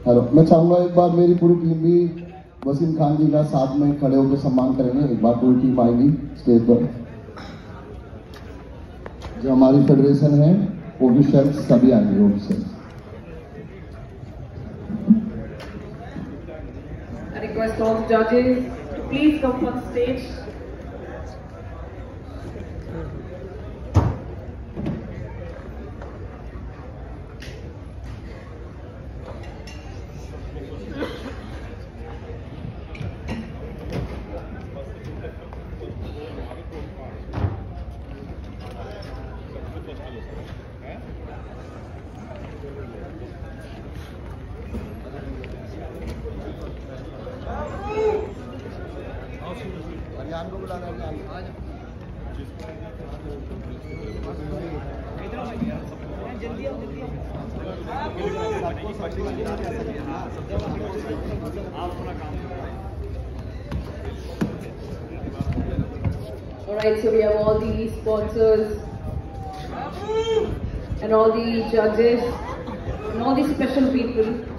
Hello, मैं चाहूंगा एक बार मेरी पूरी टीम भी वसीम खान जी का साथ में खड़े होकर सम्मान करेंगे। एक बार पूरी टीम आएगी स्टेज पर। जो हमारी फेडरेशन है ऑफिशियल सभी आएंगे official. I request all the judges to please come on stage. को बुलाना है। Alright, so we have all the sponsors and all the judges and all the special people